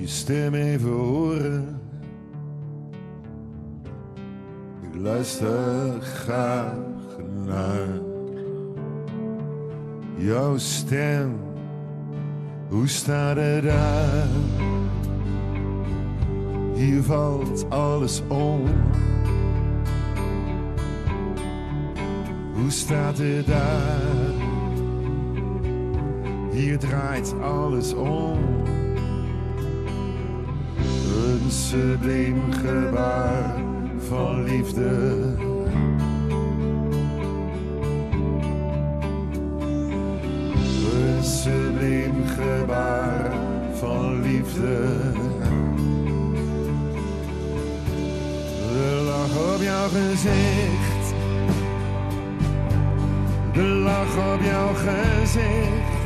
stem even horen. Ik luister graag naar jouw stem. Hoe staat het daar? Hier valt alles om. Hoe staat het daar? Hier draait alles om. Een subliem gebaar van liefde. Een subliem gebaar van liefde. De lach op jouw gezicht. De lach op jouw gezicht.